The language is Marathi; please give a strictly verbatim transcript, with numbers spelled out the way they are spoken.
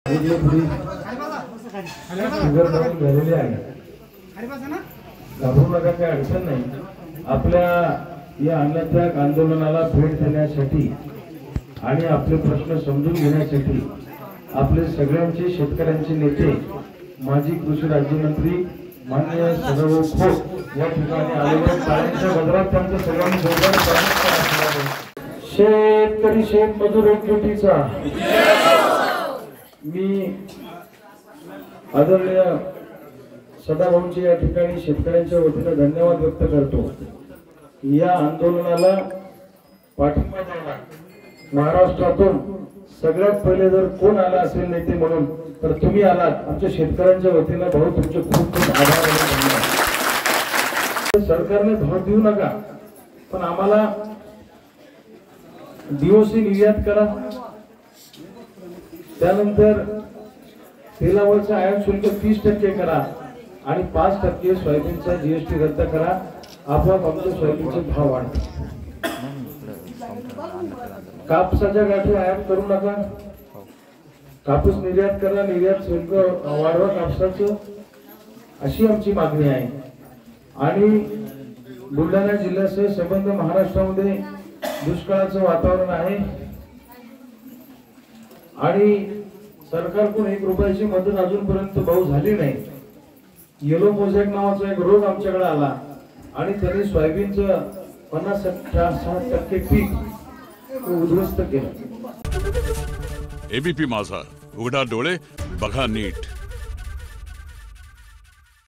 झालेली आहे। घाबरू नका, काही अडचण नाही। आपल्या या अन्नत्याग आंदोलनाला भेट देण्यासाठी आणि आपले प्रश्न समजून घेण्यासाठी आपले सगळ्यांचे शेतकऱ्यांचे नेते माजी कृषी राज्यमंत्री माननीय सदाभाऊ खोत या ठिकाणी आलेले शाळेच्या गजरात त्यांचं सगळ्यांनी जोरदार स्वागत करावे। शेतकरी शेतमजूर एकजुटीचा मी आदरणीय सदाभाऊंचे या ठिकाणी शेतकऱ्यांच्या वतीने धन्यवाद व्यक्त करतो। या आंदोलनाला पाठिंबा द्यायला महाराष्ट्रातून सगळ्यात पहिले जर कोण आला असेल नेते म्हणून तर तुम्ही आलात। आमच्या शेतकऱ्यांच्या वतीने भाऊ तुमचे खूप खूप आभार आणि धन्यवाद। सरकारने भाव देऊ नका, पण आम्हाला डीओसी निर्यात करा, त्यानंतर तेलावरचं आयात शुल्क तीस टक्के करा आणि पाच टक्के सोयाबीनचा जीएसटी रद्द करा। आपोआप आमचे सोयाबीनचे भाव वाढतील। कापसाच्या गाठी आयात करू नका, कापूस निर्यात करा, निर्यात शुल्क वाढवा कापसाचं, अशी आमची मागणी आहे। आणि बुलढाणा जिल्ह्यासह संबंध महाराष्ट्रामध्ये दुष्काळाचं वातावरण आहे आणि सरकारकडून एक रुपयाची मदत अजूनपर्यंत भाऊ झाली नाही। येलो मोझॅक नावाचा एक रोग आमच्याकडे आला आणि त्यांनी सोयाबीनचं पन्नास साठ टक्के पीक उद्ध्वस्त केलं। एबीपी माझा, उघडा डोळे बघा नीट।